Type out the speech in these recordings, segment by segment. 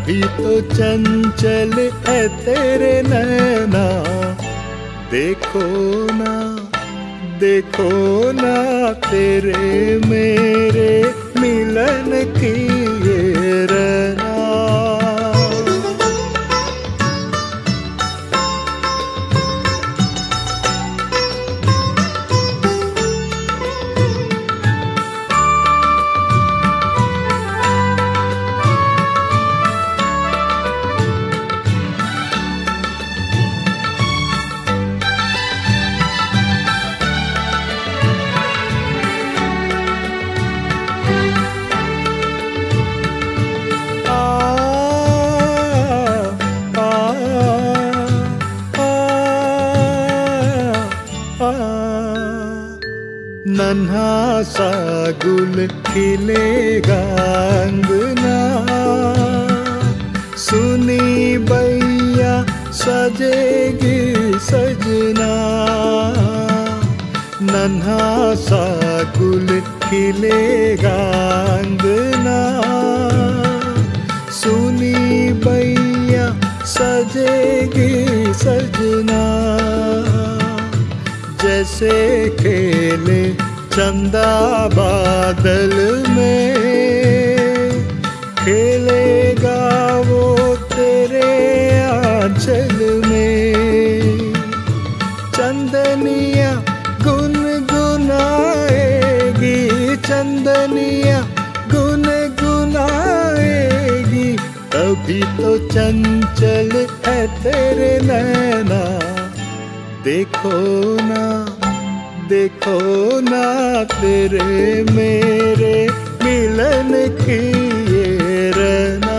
अभी तो चंचल है तेरे नैना। देखो ना, देखो ना तेरे मेरे मिलन की ये रना। नन्हा सा गुल खिलेगा अंगना, सुनी बैया सजेगी सजना। नन्हा सा गुल खिलेगा अंगना, सुनी बैया सजेगी सजना। जैसे खेले चंदा बादल में, खेलेगा वो तेरे आंचल में। चंदनिया गुनगुनाएगी, चंदनिया गुनगुनाएगी। अभी तो चंचल है तेरे नैना। देखो ना, देखो ना तेरे मेरे मिलन की ये रना।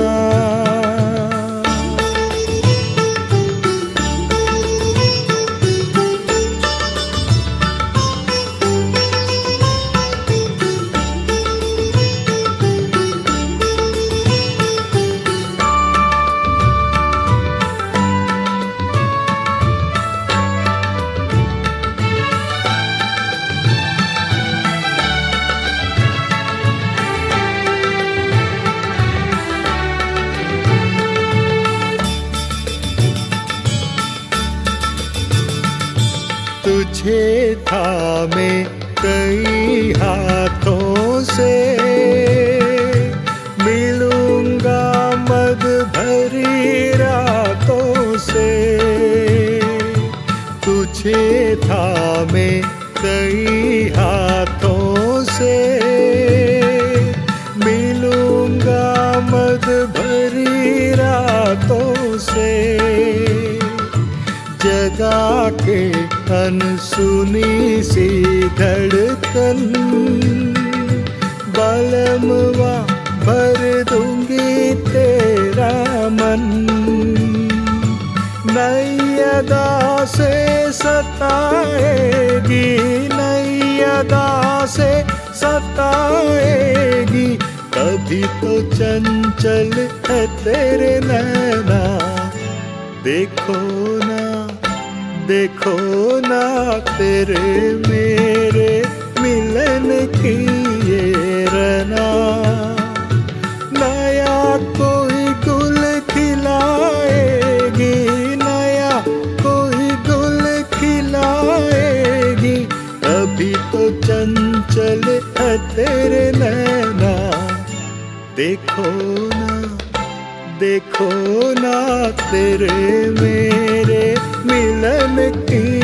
तुझे थामे कई हाथों से, मिलूंगा मद भरी रातों से। तुझे थामे कई हाथों से, मिलूंगा मद भरी रातों से। जगा के अनसुनी सी धड़कन, बलमवा भर दूंगी तेरा मन। नई अदा से सताएगी, नई अदा से सताएगी। कभी तो चंचल है तेरे नैना। देखो ना, देखो ना तेरे मेरे मिलन की ये रना। नया कोई गुल खिलाएगी, नया कोई गुल खिलाएगी। अभी तो चंचल है तेरे नैना। देखो ना, देखो ना तेरे मेरे मिलन की